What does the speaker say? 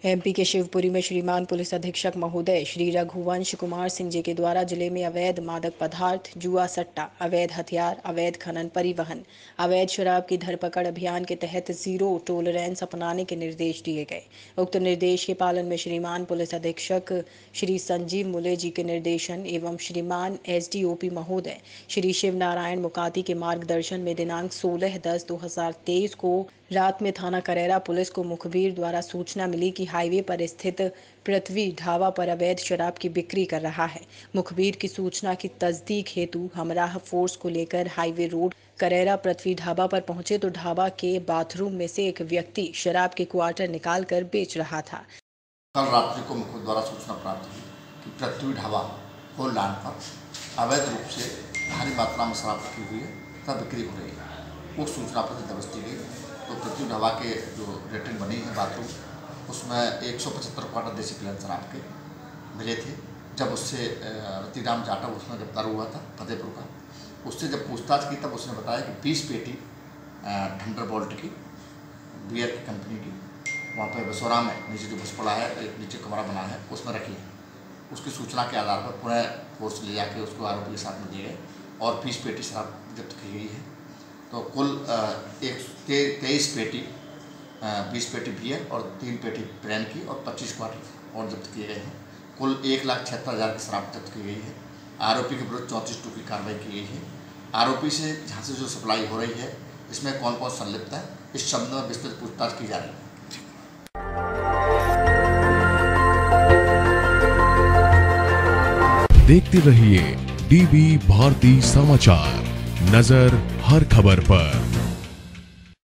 MP के शिवपुरी में श्रीमान पुलिस अधीक्षक महोदय श्री रघुवंश कुमार सिंह जी के द्वारा जिले में अवैध मादक पदार्थ, जुआ सट्टा, अवैध हथियार, अवैध खनन परिवहन, अवैध शराब की धरपकड़ अभियान के तहत जीरो टॉलरेंस अपनाने के निर्देश दिए गए। उक्त निर्देश के पालन में श्रीमान पुलिस अधीक्षक श्री संजीव मुले जी के निर्देशन एवं श्रीमान एसडीओपी महोदय श्री शिव नारायण मुकाती के मार्गदर्शन में दिनांक 16/10/2023 को रात में थाना करेरा पुलिस को मुखबिर द्वारा सूचना मिली कि हाईवे पर स्थित पृथ्वी ढाबा पर अवैध शराब की बिक्री कर रहा है। मुखबिर की सूचना की तस्दीक हेतु हमराह फोर्स को लेकर हाईवे रोड करेरा पृथ्वी ढाबा पर पहुंचे तो ढाबा के बाथरूम में से एक व्यक्ति शराब के क्वार्टर निकालकर बेच रहा था। कल रात्रि को मुखबिर द्वारा सूचना प्राप्त हुई कि पृथ्वी ढाबा होल लैंड पर अवैध रूप से भारी मात्रा में शराब रखी हुई है तथा बिक्री हो रही है। वो सूचना पर दरज दी गई तो पृथ्वी ढाबा के जो लेटरिन बनी है बाथरूम, उसमें 175 क्वार्टर देसी प्लेन शराब के मिले थे। जब उससे रतिराम जाटव उसमें गिरफ्तार हुआ था फतेहपुर का, उससे जब पूछताछ की तब उसने बताया कि 20 पेटी थंडरबोल्ट की बियर की कंपनी की वहाँ पे बसोरा में नीचे जो बस पड़ा है, एक नीचे कमरा बना है, उसमें रखी है। उसकी सूचना के आधार पर पुनः फोर्स ले जाके उसको आरोपी के साथ में दिए गए और 20 पेटी शराब जब्त की गई है। तो कुल 23 पेटी 20 पेटी बियर और 3 पेटी ब्रांड की और 25 क्वार्टर और जब्त किए गए हैं। कुल 1,76,000 की शराब जब्त की गई है। आरोपी के विरुद्ध 34 की कार्रवाई की गई है। आरोपी से जहाँ से जो सप्लाई हो रही है, इसमें कौन कौन संलिप्त है, इस शब्द में विस्तृत पूछताछ की जा रही है। देखते रहिए डीबी भारती समाचार, नजर हर खबर पर।